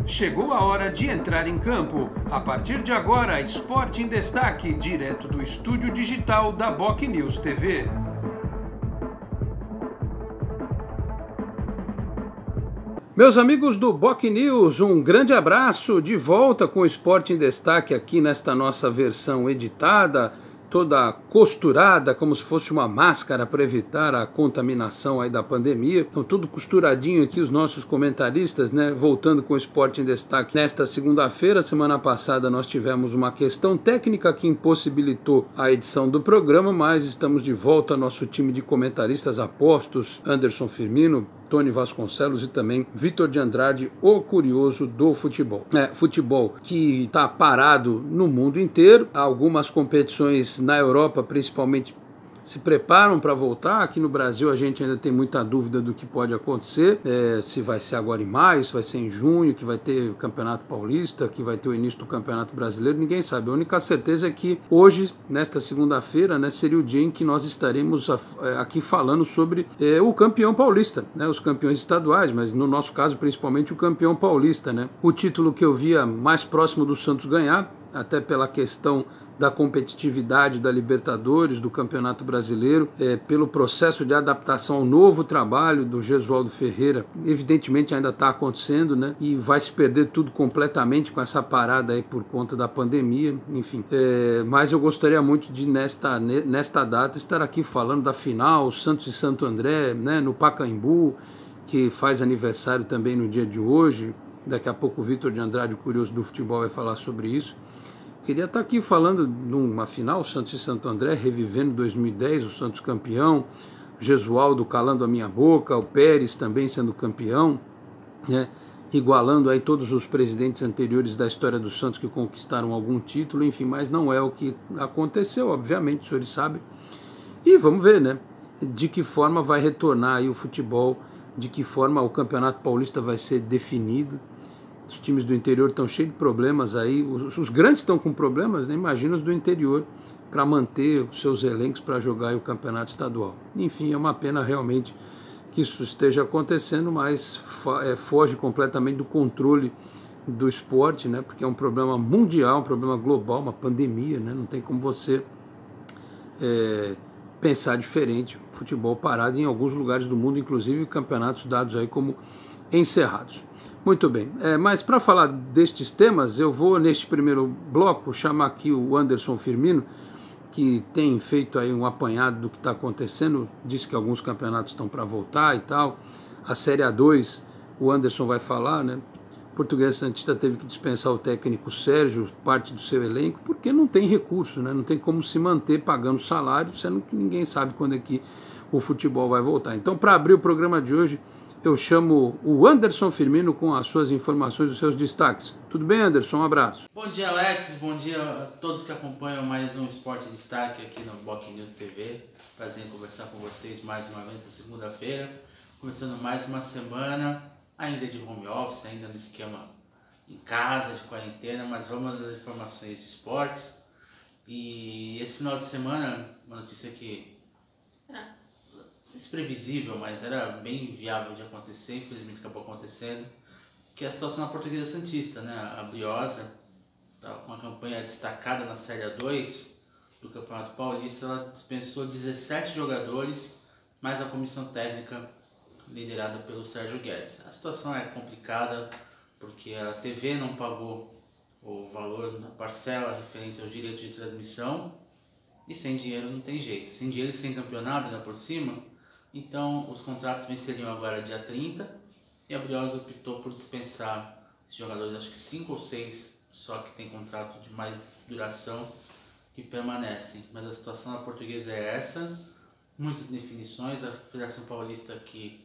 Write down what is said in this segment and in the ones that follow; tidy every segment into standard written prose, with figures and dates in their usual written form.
Chegou a hora de entrar em campo. A partir de agora, Esporte em Destaque, direto do estúdio digital da BocNews TV. Meus amigos do BocNews, um grande abraço, de volta com o Esporte em Destaque aqui nesta nossa versão editada, toda costurada, como se fosse uma máscara para evitar a contaminação aí da pandemia. Então tudo costuradinho aqui, os nossos comentaristas, né? Voltando com o Esporte em Destaque nesta segunda-feira. Semana passada nós tivemos uma questão técnica que impossibilitou a edição do programa, mas estamos de volta, nosso time de comentaristas apostos, Anderson Firmino, Tony Vasconcelos e também Vitor de Andrade, o curioso do futebol. Futebol que está parado no mundo inteiro, algumas competições na Europa principalmente se preparam para voltar. Aqui no Brasil a gente ainda tem muita dúvida do que pode acontecer, se vai ser agora em maio, se vai ser em junho, que vai ter o Campeonato Paulista, que vai ter o início do Campeonato Brasileiro, ninguém sabe. A única certeza é que hoje, nesta segunda-feira, né, seria o dia em que nós estaremos aqui falando sobre o campeão paulista, né, os campeões estaduais, mas no nosso caso principalmente o campeão paulista, né, o título que eu via mais próximo do Santos ganhar, até pela questão da competitividade da Libertadores, do Campeonato Brasileiro, pelo processo de adaptação ao novo trabalho do Gesualdo Ferreira, evidentemente ainda está acontecendo, né? E vai se perder tudo completamente com essa parada aí por conta da pandemia, enfim. Mas eu gostaria muito de, nesta data, estar aqui falando da final, Santos e Santo André, né? No Pacaembu, que faz aniversário também no dia de hoje. Daqui a pouco o Vitor de Andrade, o curioso do futebol, vai falar sobre isso. Queria estar aqui falando numa final, Santos e Santo André, revivendo 2010, o Santos campeão, Gesualdo calando a minha boca, o Pérez também sendo campeão, né? Igualando aí todos os presidentes anteriores da história do Santos que conquistaram algum título, enfim, mas não é o que aconteceu, obviamente, os senhores sabem. E vamos ver, né, de que forma vai retornar aí o futebol, de que forma o Campeonato Paulista vai ser definido. Os times do interior estão cheios de problemas aí, os grandes estão com problemas, né? Imagina os do interior, para manter os seus elencos para jogar aí o campeonato estadual. Enfim, é uma pena realmente que isso esteja acontecendo, mas foge completamente do controle do esporte, né? Porque é um problema mundial, um problema global, uma pandemia, né? Não tem como você pensar diferente. Futebol parado em alguns lugares do mundo, inclusive campeonatos dados aí como encerrados. Muito bem, mas para falar destes temas, eu vou neste primeiro bloco chamar aqui o Anderson Firmino, que tem feito aí um apanhado do que está acontecendo, disse que alguns campeonatos estão para voltar e tal. A Série A2, o Anderson vai falar, né? O Portuguesa Santista teve que dispensar o técnico Sérgio, parte do seu elenco, porque não tem recurso, né? Não tem como se manter pagando salário, sendo que ninguém sabe quando é que o futebol vai voltar. Então, para abrir o programa de hoje, eu chamo o Anderson Firmino com as suas informações, os seus destaques. Tudo bem, Anderson? Um abraço. Bom dia, Alex. Bom dia a todos que acompanham mais um Esporte em Destaque aqui no BocNews TV. Prazer em conversar com vocês mais uma vez na segunda-feira. Começando mais uma semana, ainda de home office, ainda no esquema em casa, de quarentena, mas vamos às informações de esportes. E esse final de semana, uma notícia que previsível, mas era bem viável de acontecer, infelizmente acabou acontecendo, que é a situação na Portuguesa Santista, né? A Briosa está com uma campanha destacada na Série A2 do Campeonato Paulista. Ela dispensou 17 jogadores, mais a comissão técnica liderada pelo Sérgio Guedes. A situação é complicada porque a TV não pagou o valor da parcela referente aos direitos de transmissão, e sem dinheiro não tem jeito. Sem dinheiro e sem campeonato ainda por cima. Então, os contratos venceriam agora dia 30 e a Briosa optou por dispensar esses jogadores, acho que 5 ou 6, só que tem contrato de mais duração que permanecem. Mas a situação na Portuguesa é essa, muitas definições, a Federação Paulista que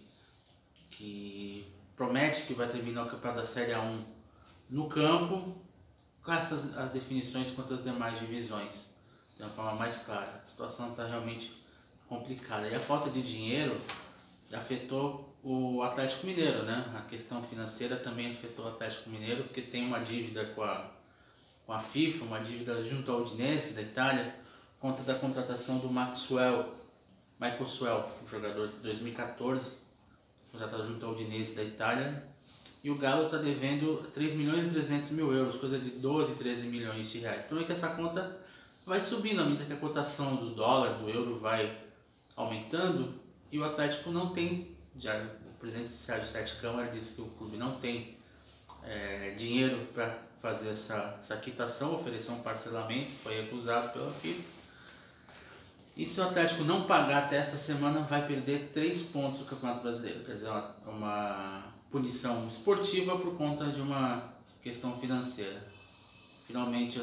promete que vai terminar o campeonato da Série A1 no campo, com essas as definições quanto às demais divisões, de uma forma mais clara. A situação está realmente complicada. E a falta de dinheiro afetou o Atlético Mineiro, né? A questão financeira também afetou o Atlético Mineiro, porque tem uma dívida com a FIFA, uma dívida junto ao Udinese da Itália, conta da contratação do Michael Suell, um jogador de 2014, contratado junto ao Udinese da Itália, e o Galo está devendo 3.300.000 euros, coisa de 12, 13 milhões de reais. Então é que essa conta vai subindo à medida que a cotação do dólar, do euro vai aumentando, e o Atlético não tem, já o presidente Sérgio Sete Câmara disse que o clube não tem dinheiro para fazer essa quitação, ofereceu um parcelamento, foi recusado pela FIFA. E se o Atlético não pagar até essa semana, vai perder 3 pontos do Campeonato Brasileiro, quer dizer, uma punição esportiva por conta de uma questão financeira. Finalmente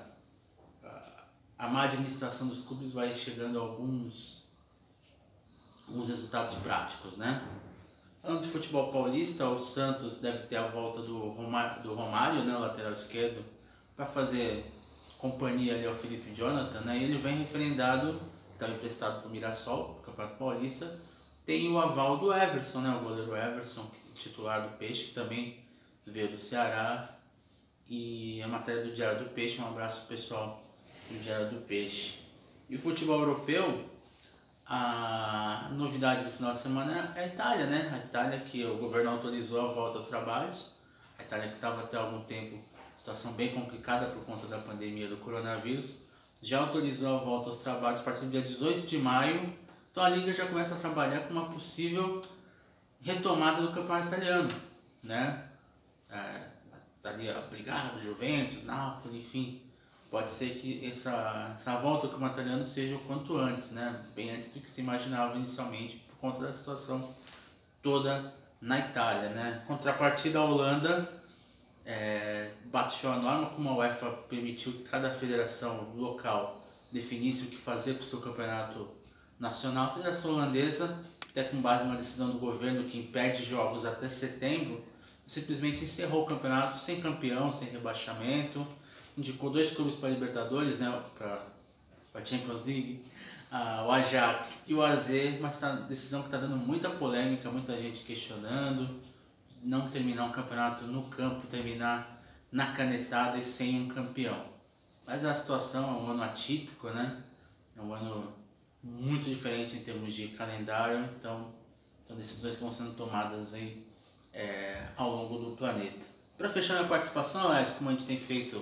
a má administração dos clubes vai chegando a alguns resultados práticos, né? Falando de futebol paulista, o Santos deve ter a volta do Romário, né, o lateral esquerdo, para fazer companhia ali ao Felipe Jonathan, né? Ele vem referendado, estava emprestado para o Mirassol, o Campeonato Paulista. Tem o aval do Everson, né, o goleiro Everson, titular do Peixe, que também veio do Ceará. E a matéria do Diário do Peixe, um abraço pessoal do Diário do Peixe. E o futebol europeu, a novidade do final de semana é a Itália, né? A Itália, que o governo autorizou a volta aos trabalhos. A Itália, que estava até algum tempo em situação bem complicada por conta da pandemia do coronavírus, já autorizou a volta aos trabalhos a partir do dia 18 de maio. Então a Liga já começa a trabalhar com uma possível retomada do campeonato italiano, né? Estaria brigado, Juventus, Napoli, enfim. Pode ser que essa volta do campeonato italiano seja o quanto antes, né? Bem antes do que se imaginava inicialmente, por conta da situação toda na Itália, né? Contrapartida, a Holanda bateu a norma, como a UEFA permitiu que cada federação local definisse o que fazer com o seu campeonato nacional. A Federação Holandesa, até com base numa decisão do governo que impede jogos até setembro, simplesmente encerrou o campeonato sem campeão, sem rebaixamento. Indicou 2 clubes para a Libertadores, né, para a Champions League, o Ajax e o AZ, mas é uma decisão que está dando muita polêmica, muita gente questionando, não terminar um campeonato no campo, terminar na canetada e sem um campeão. Mas a situação é um ano atípico, né? É um ano muito diferente em termos de calendário, então são decisões que vão sendo tomadas aí, ao longo do planeta. Para fechar minha participação, Alex, como a gente tem feito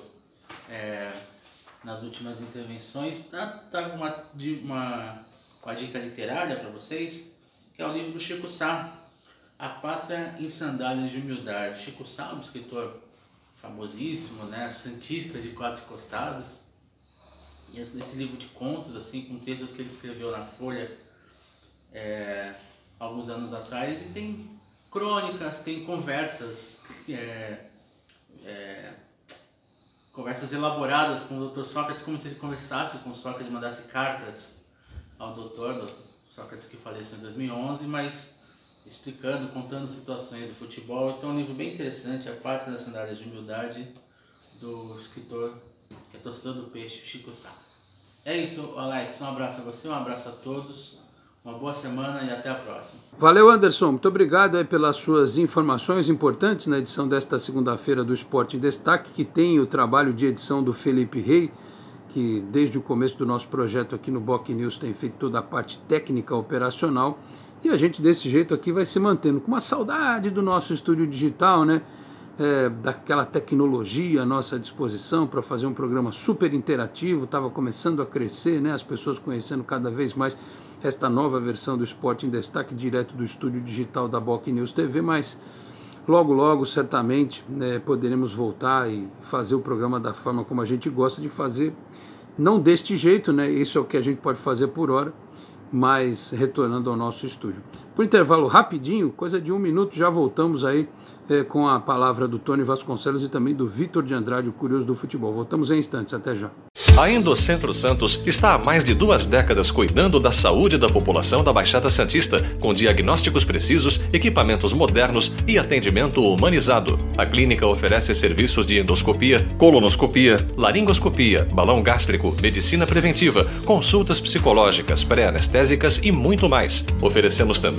nas últimas intervenções, trago uma dica literária para vocês, que é o livro do Chico Sá, A Pátria em Sandálias de Humildade. Chico Sá, um escritor famosíssimo, né, santista de 4 costados, e esse livro de contos, assim, com textos que ele escreveu na Folha alguns anos atrás, e tem crônicas, tem conversas, conversas elaboradas com o Dr. Sócrates, como se ele conversasse com o Sócrates, mandasse cartas ao doutor Sócrates, que faleceu em 2011, mas explicando, contando situações do futebol. Então é um livro bem interessante, A Pátria das Sandálias de Humildade, do escritor que é torcedor do Peixe, Chico Sá. É isso, Alex, um abraço a você, um abraço a todos. Uma boa semana e até a próxima. Valeu, Anderson. Muito obrigado aí pelas suas informações importantes na edição desta segunda-feira do Esporte em Destaque, que tem o trabalho de edição do Felipe Rey, que desde o começo do nosso projeto aqui no Boc News tem feito toda a parte técnica operacional. E a gente desse jeito aqui vai se mantendo com uma saudade do nosso estúdio digital, né? Daquela tecnologia à nossa disposição para fazer um programa super interativo. Estava começando a crescer, né? As pessoas conhecendo cada vez mais esta nova versão do Esporte em Destaque, direto do estúdio digital da Boc News TV, mas logo, certamente, poderemos voltar e fazer o programa da forma como a gente gosta de fazer, não deste jeito, né? Isso é o que a gente pode fazer por hora, mas retornando ao nosso estúdio. Por intervalo rapidinho, coisa de 1 minuto, já voltamos aí com a palavra do Tony Vasconcelos e também do Vitor de Andrade, o curioso do futebol. Voltamos em instantes, até já. A Endocentro Santos está há mais de 2 décadas cuidando da saúde da população da Baixada Santista, com diagnósticos precisos, equipamentos modernos e atendimento humanizado. A clínica oferece serviços de endoscopia, colonoscopia, laringoscopia, balão gástrico, medicina preventiva, consultas psicológicas, pré-anestésicas e muito mais. Oferecemos também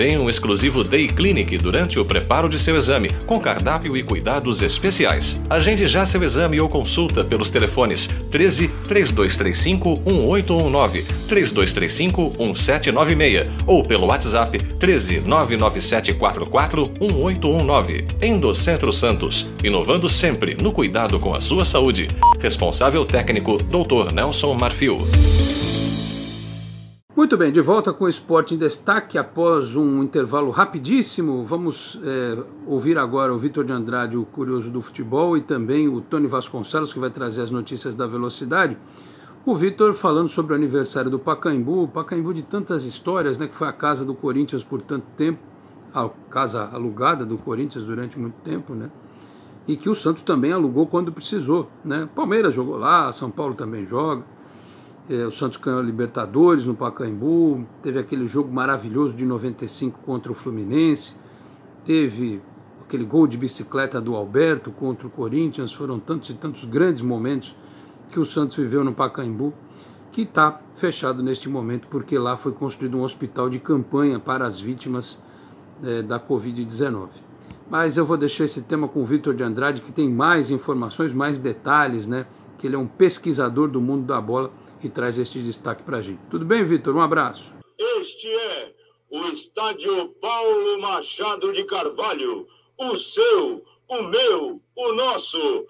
também um exclusivo Day Clinic durante o preparo de seu exame, com cardápio e cuidados especiais. Agende já seu exame ou consulta pelos telefones 13 3235 1819, 3235 1796 ou pelo WhatsApp 13 99744 1819. Endocentro Santos, inovando sempre no cuidado com a sua saúde. Responsável técnico, Dr. Nelson Marfil. Muito bem, de volta com o Esporte em Destaque após um intervalo rapidíssimo. Vamos ouvir agora o Vitor de Andrade, o curioso do futebol, e também o Tony Vasconcelos, que vai trazer as notícias da velocidade. O Vitor falando sobre o aniversário do Pacaembu, o Pacaembu de tantas histórias, né, que foi a casa do Corinthians por tanto tempo, a casa alugada do Corinthians durante muito tempo, né, e que o Santos também alugou quando precisou, né. Palmeiras jogou lá, São Paulo também joga. O Santos ganhou a Libertadores no Pacaembu, teve aquele jogo maravilhoso de 95 contra o Fluminense, teve aquele gol de bicicleta do Alberto contra o Corinthians. Foram tantos e tantos grandes momentos que o Santos viveu no Pacaembu, que está fechado neste momento, porque lá foi construído um hospital de campanha para as vítimas da Covid-19. Mas eu vou deixar esse tema com o Vitor de Andrade, que tem mais informações, mais detalhes, né? Que ele é um pesquisador do mundo da bola e traz este destaque para a gente. Tudo bem, Vitor? Um abraço. Este é o Estádio Paulo Machado de Carvalho, o seu, o meu, o nosso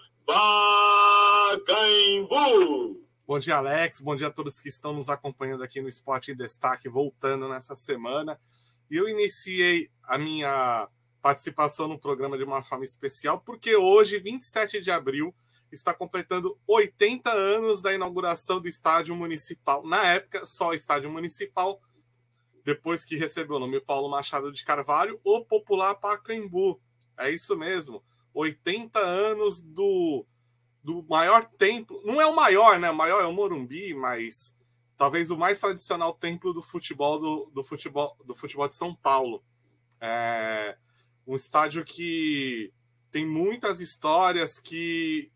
Pacaembu. Bom dia, Alex. Bom dia a todos que estão nos acompanhando aqui no Esporte em Destaque, voltando nessa semana. E eu iniciei a minha participação no programa de uma forma especial, porque hoje, 27 de abril, está completando 80 anos da inauguração do Estádio Municipal. Na época, só Estádio Municipal, depois que recebeu o nome Paulo Machado de Carvalho, o popular Pacaembu. É isso mesmo, 80 anos do maior templo. Não é o maior, né? O maior é o Morumbi, mas talvez o mais tradicional templo do futebol do futebol de São Paulo. É um estádio que tem muitas histórias, que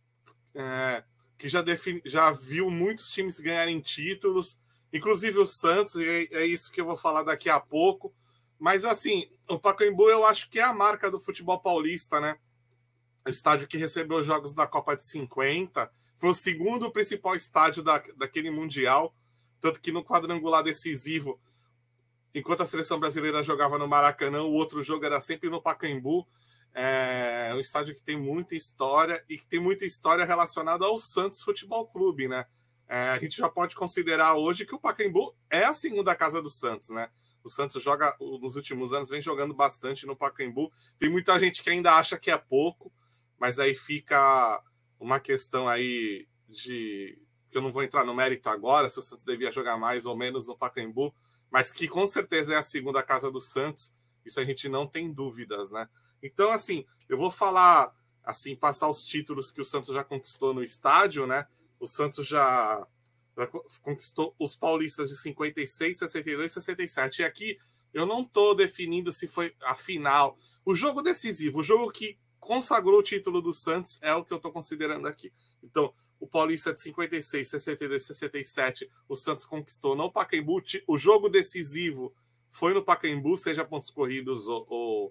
já viu muitos times ganharem títulos, inclusive o Santos, e é isso que eu vou falar daqui a pouco. Mas assim, o Pacaembu eu acho que é a marca do futebol paulista, né? O estádio que recebeu os jogos da Copa de 50, foi o segundo principal estádio daquele Mundial, tanto que no quadrangular decisivo, enquanto a seleção brasileira jogava no Maracanã, o outro jogo era sempre no Pacaembu. É um estádio que tem muita história e que tem muita história relacionada ao Santos Futebol Clube, né? A gente já pode considerar hoje que o Pacaembu é a segunda casa do Santos, né? O Santos joga, nos últimos anos, vem jogando bastante no Pacaembu. Tem muita gente que ainda acha que é pouco, mas aí fica uma questão aí que eu não vou entrar no mérito agora, se o Santos devia jogar mais ou menos no Pacaembu, mas que com certeza é a segunda casa do Santos, isso a gente não tem dúvidas, né? Então, assim, eu vou falar, assim, passar os títulos que o Santos já conquistou no estádio, né? O Santos já conquistou os paulistas de 56, 62 e 67. E aqui eu não estou definindo se foi a final. O jogo decisivo, o jogo que consagrou o título do Santos é o que eu estou considerando aqui. Então, o paulista de 56, 62 e 67, o Santos conquistou no Pacaembu. O jogo decisivo foi no Pacaembu, seja pontos corridos ou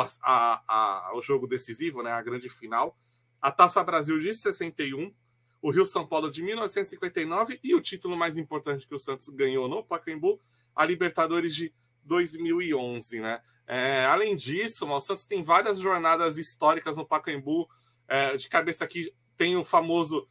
o jogo decisivo, né, a grande final. A Taça Brasil de 61, o Rio-São Paulo de 1959 e o título mais importante que o Santos ganhou no Pacaembu, a Libertadores de 2011, né? Além disso, o Santos tem várias jornadas históricas no Pacaembu. De cabeça aqui tem o famoso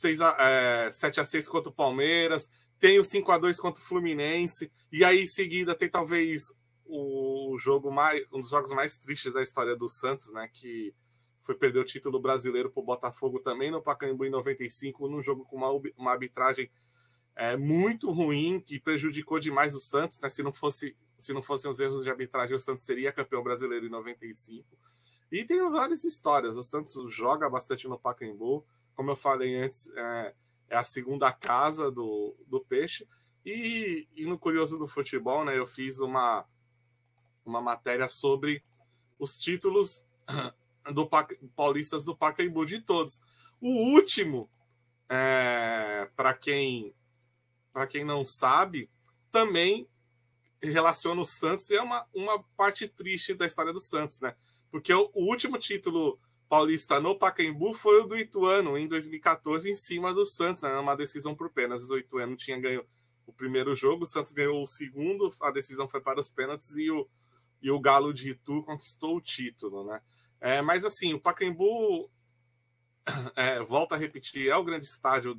7-6 contra o Palmeiras, tem o 5-2 contra o Fluminense, e aí em seguida tem talvez um dos jogos mais tristes da história do Santos, né? Que foi perder o título brasileiro para o Botafogo também no Pacaembu em 95, num jogo com uma arbitragem muito ruim, que prejudicou demais o Santos, né? Se não fossem os erros de arbitragem, o Santos seria campeão brasileiro em 95. E tem várias histórias. O Santos joga bastante no Pacaembu, como eu falei antes, é a segunda casa do Peixe. E no Curioso do Futebol, né, eu fiz uma matéria sobre os títulos paulistas do Pacaembu, de todos. O último, para quem não sabe, também relaciona o Santos e é uma parte triste da história do Santos, né? Porque o último título paulista no Pacaembu foi o do Ituano, em 2014, em cima do Santos, né? Uma decisão por pênaltis. O Ituano tinha ganho o primeiro jogo, o Santos ganhou o segundo, a decisão foi para os pênaltis e o Galo de Itu conquistou o título, né? Mas assim, o Pacaembu, volta a repetir, é o grande estádio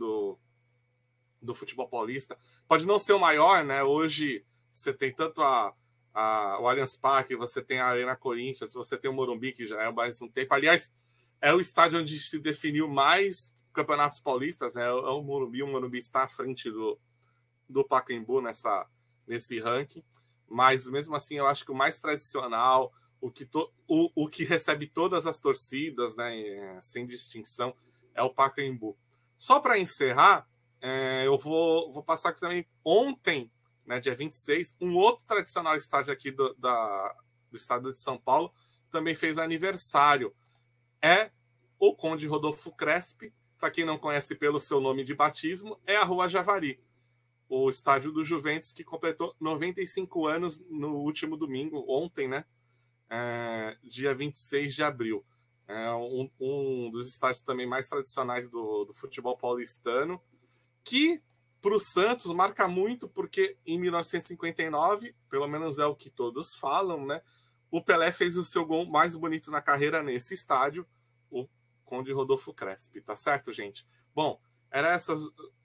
do futebol paulista. Pode não ser o maior, né? Hoje você tem tanto o Allianz Parque, você tem a Arena Corinthians, você tem o Morumbi, que já é mais um tempo. Aliás, é o estádio onde se definiu mais campeonatos paulistas, né? O Morumbi está à frente do Pacaembu nesse ranking. Mas, mesmo assim, eu acho que o mais tradicional, o que recebe todas as torcidas, né, sem distinção, é o Pacaembu. Só para encerrar, eu vou passar aqui também ontem, né, dia 26, um outro tradicional estádio aqui do estado de São Paulo também fez aniversário. É o Conde Rodolfo Crespi, para quem não conhece pelo seu nome de batismo, é a Rua Javari, o estádio do Juventus, que completou 95 anos no último domingo, ontem, né? Dia 26 de abril. Um dos estádios também mais tradicionais do futebol paulistano, que para o Santos marca muito, porque em 1959, pelo menos é o que todos falam, né? O Pelé fez o seu gol mais bonito na carreira nesse estádio, o Conde Rodolfo Crespi, tá certo, gente? Bom, eram essas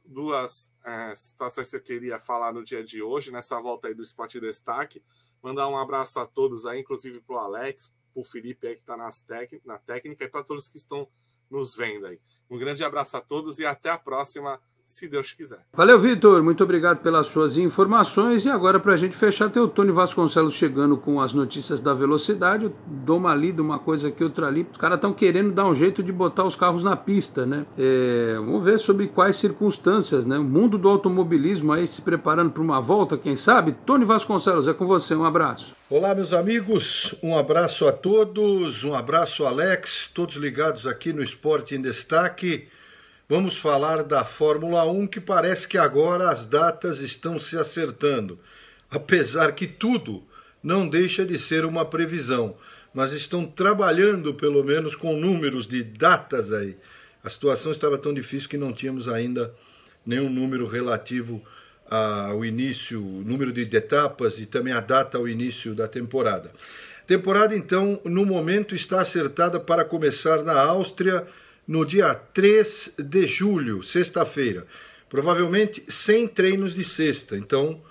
duas situações que eu queria falar no dia de hoje, nessa volta aí do Esporte Destaque. Mandar um abraço a todos aí, inclusive para o Alex, para o Felipe aí que está na técnica, e para todos que estão nos vendo aí. Um grande abraço a todos e até a próxima, se Deus quiser. Valeu, Vitor. Muito obrigado pelas suas informações. E agora, para a gente fechar, tem o Tony Vasconcelos chegando com as notícias da velocidade. Eu dou uma lida, uma coisa aqui, outra ali. Os caras estão querendo dar um jeito de botar os carros na pista, né? Vamos ver sobre quais circunstâncias, né? O mundo do automobilismo aí se preparando para uma volta, quem sabe? Tony Vasconcelos, é com você. Um abraço. Olá, meus amigos. Um abraço a todos. Um abraço, Alex. Todos ligados aqui no Esporte em Destaque. Vamos falar da Fórmula 1, que parece que agora as datas estão se acertando. Apesar que tudo não deixa de ser uma previsão, mas estão trabalhando pelo menos com números de datas aí. A situação estava tão difícil que não tínhamos ainda nenhum número relativo ao início, o número de etapas e também a data ao início da temporada. A temporada, então, no momento está acertada para começar na Áustria, no dia 3 de julho, sexta-feira. Provavelmente sem treinos de sexta. Então,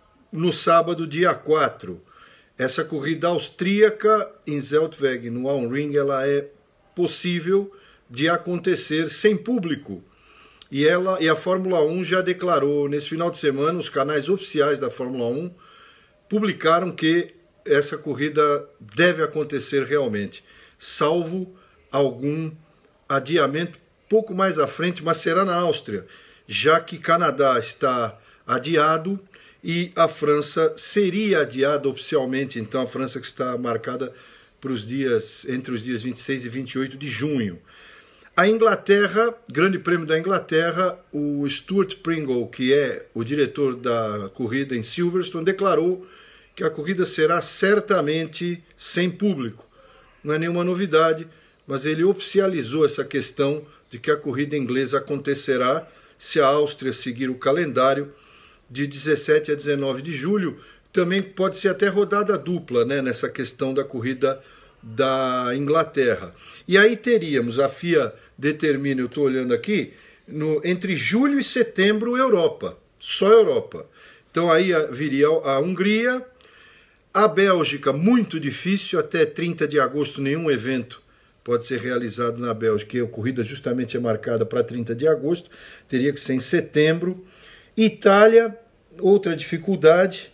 no sábado, dia 4. Essa corrida austríaca em Zeltweg, no Aunring, ela é possível de acontecer sem público. E a Fórmula 1 já declarou, nesse final de semana, os canais oficiais da Fórmula 1 publicaram que essa corrida deve acontecer realmente, salvo algum adiamento pouco mais à frente, mas será na Áustria, já que Canadá está adiado e a França seria adiada oficialmente, então a França que está marcada para entre os dias 26 e 28 de junho. A Inglaterra, Grande Prêmio da Inglaterra, o Stuart Pringle, que é o diretor da corrida em Silverstone, declarou que a corrida será certamente sem público. Não é nenhuma novidade, mas ele oficializou essa questão de que a corrida inglesa acontecerá se a Áustria seguir o calendário de 17 a 19 de julho. Também pode ser até rodada dupla, né, nessa questão da corrida da Inglaterra. E aí teríamos, a FIA determina, eu estou olhando aqui, entre julho e setembro, Europa, só Europa. Então aí viria a Hungria, a Bélgica, muito difícil, até 30 de agosto nenhum evento pode ser realizado na Bélgica, a corrida justamente é marcada para 30 de agosto, teria que ser em setembro. Itália, outra dificuldade.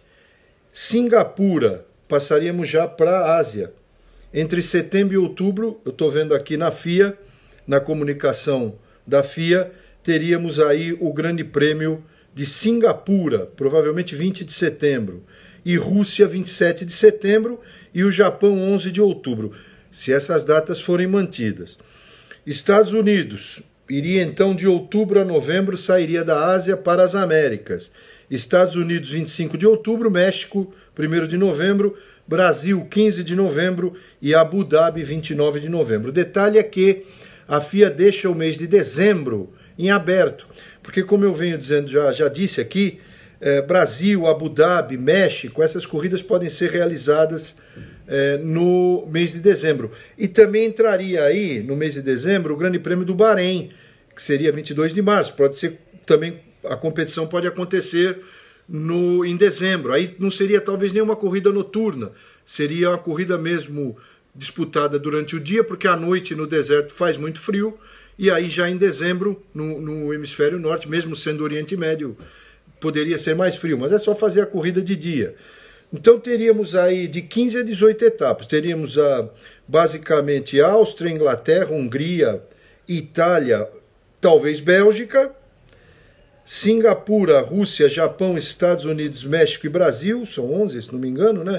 Singapura, passaríamos já para a Ásia. Entre setembro e outubro, eu estou vendo aqui na FIA, na comunicação da FIA, teríamos aí o Grande Prêmio de Singapura, provavelmente 20 de setembro, e Rússia, 27 de setembro, e o Japão, 11 de outubro. Se essas datas forem mantidas. Estados Unidos, iria então de outubro a novembro, sairia da Ásia para as Américas. Estados Unidos, 25 de outubro, México, 1º de novembro, Brasil 15 de novembro e Abu Dhabi 29 de novembro. O detalhe é que a FIA deixa o mês de dezembro em aberto, porque como eu venho dizendo, já disse aqui, Brasil, Abu Dhabi, México, essas corridas podem ser realizadas no mês de dezembro. E também entraria aí, no mês de dezembro, o Grande Prêmio do Bahrein, que seria 22 de março. Pode ser também, a competição pode acontecer em dezembro. Aí não seria talvez nenhuma corrida noturna, seria uma corrida mesmo disputada durante o dia, porque à noite no deserto faz muito frio, e aí já em dezembro, no hemisfério norte, mesmo sendo Oriente Médio, poderia ser mais frio, mas é só fazer a corrida de dia. Então teríamos aí de 15 a 18 etapas. Teríamos basicamente Áustria, Inglaterra, Hungria, Itália, talvez Bélgica, Singapura, Rússia, Japão, Estados Unidos, México e Brasil. São 11, se não me engano, né?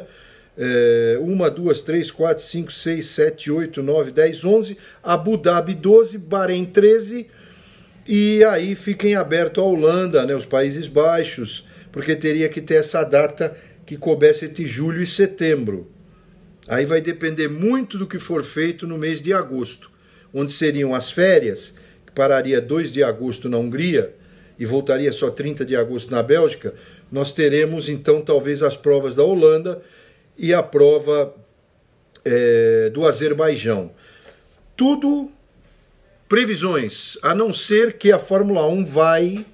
1, 2, 3, 4, 5, 6, 7, 8, 9, 10, 11. Abu Dhabi 12, Bahrein 13. E aí fica em aberto a Holanda, né, os Países Baixos, porque teria que ter essa data que coubesse entre julho e setembro. Aí vai depender muito do que for feito no mês de agosto, onde seriam as férias, que pararia 2 de agosto na Hungria e voltaria só 30 de agosto na Bélgica. Nós teremos então talvez as provas da Holanda e a prova do Azerbaijão. Tudo previsões, a não ser que a Fórmula 1 vai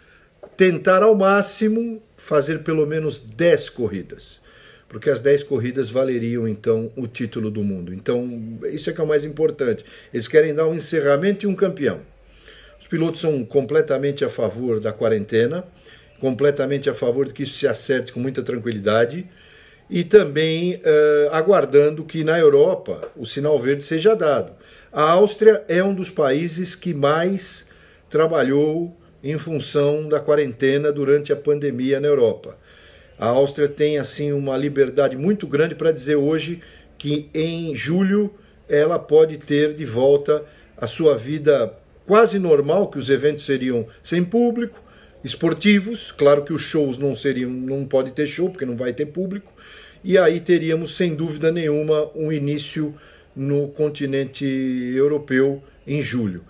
tentar ao máximo fazer pelo menos 10 corridas, porque as 10 corridas valeriam então o título do mundo. Então isso é que é o mais importante. Eles querem dar um encerramento e um campeão. Os pilotos são completamente a favor da quarentena, completamente a favor de que isso se acerte com muita tranquilidade e também aguardando que na Europa o sinal verde seja dado. A Áustria é um dos países que mais trabalhou em função da quarentena durante a pandemia na Europa. A Áustria tem assim uma liberdade muito grande para dizer hoje que em julho ela pode ter de volta a sua vida quase normal, que os eventos seriam sem público, esportivos, claro que os shows não pode ter show porque não vai ter público, e aí teríamos sem dúvida nenhuma um início no continente europeu em julho.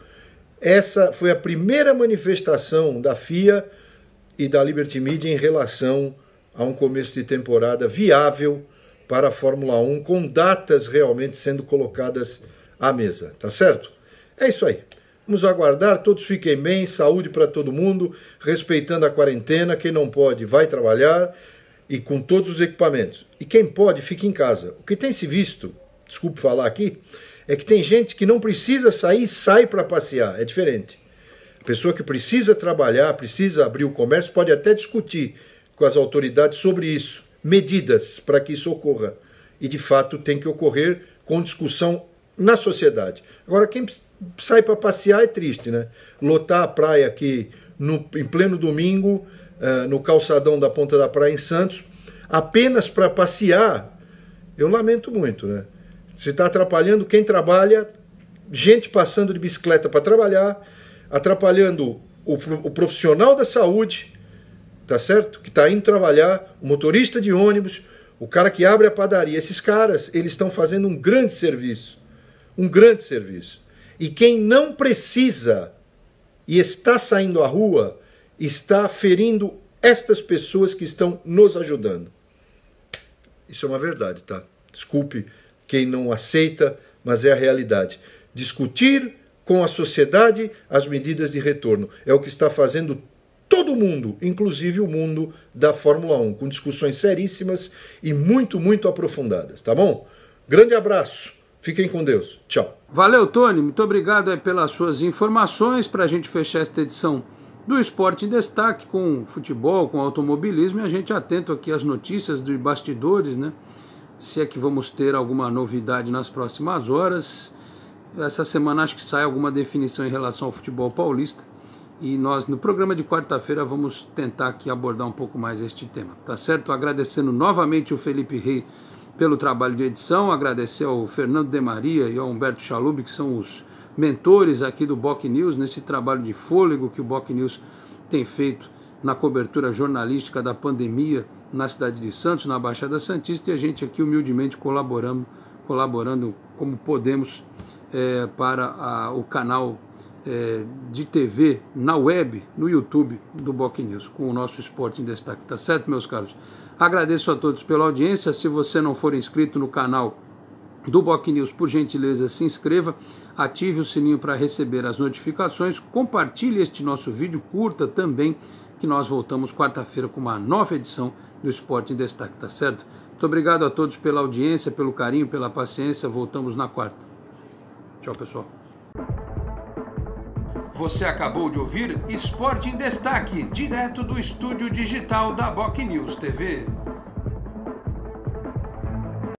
Essa foi a primeira manifestação da FIA e da Liberty Media em relação a um começo de temporada viável para a Fórmula 1, com datas realmente sendo colocadas à mesa, tá certo? É isso aí. Vamos aguardar, todos fiquem bem, saúde para todo mundo, respeitando a quarentena. Quem não pode vai trabalhar e com todos os equipamentos. E quem pode, fique em casa. O que tem se visto, desculpe falar aqui, é que tem gente que não precisa sair, sai para passear. É diferente. A pessoa que precisa trabalhar, precisa abrir o comércio, pode até discutir com as autoridades sobre isso, medidas para que isso ocorra. E, de fato, tem que ocorrer com discussão na sociedade. Agora, quem sai para passear é triste, né? Lotar a praia aqui em pleno domingo, no calçadão da Ponta da Praia em Santos, apenas para passear, eu lamento muito, né? Você está atrapalhando quem trabalha, gente passando de bicicleta para trabalhar, atrapalhando o profissional da saúde, tá certo? Que está indo trabalhar, o motorista de ônibus, o cara que abre a padaria. Esses caras, eles estão fazendo um grande serviço. Um grande serviço. E quem não precisa e está saindo à rua, está ferindo estas pessoas que estão nos ajudando. Isso é uma verdade, tá? Desculpe quem não aceita, mas é a realidade. Discutir com a sociedade as medidas de retorno. É o que está fazendo todo mundo, inclusive o mundo da Fórmula 1, com discussões seríssimas e muito, muito aprofundadas, tá bom? Grande abraço, fiquem com Deus, tchau. Valeu, Tony, muito obrigado pelas suas informações para a gente fechar esta edição do Esporte em Destaque com futebol, com automobilismo, e a gente atento aqui às notícias dos bastidores, né? Se é que vamos ter alguma novidade nas próximas horas. Essa semana acho que sai alguma definição em relação ao futebol paulista. E nós, no programa de quarta-feira, vamos tentar aqui abordar um pouco mais este tema. Tá certo? Agradecendo novamente o Felipe Rey pelo trabalho de edição. Agradecer ao Fernando de Maria e ao Humberto Chalub, que são os mentores aqui do Boc News, nesse trabalho de fôlego que o Boc News tem feito na cobertura jornalística da pandemia na cidade de Santos, na Baixada Santista, e a gente aqui humildemente colaborando como podemos para o canal de TV na web, no YouTube do Boc News, com o nosso Esporte em Destaque, tá certo, meus caros? Agradeço a todos pela audiência. Se você não for inscrito no canal do Boc News, por gentileza, se inscreva, ative o sininho para receber as notificações, compartilhe este nosso vídeo, curta também, que nós voltamos quarta-feira com uma nova edição do Esporte em Destaque, tá certo? Muito obrigado a todos pela audiência, pelo carinho, pela paciência, voltamos na quarta. Tchau, pessoal. Você acabou de ouvir Esporte em Destaque, direto do estúdio digital da Boc News TV.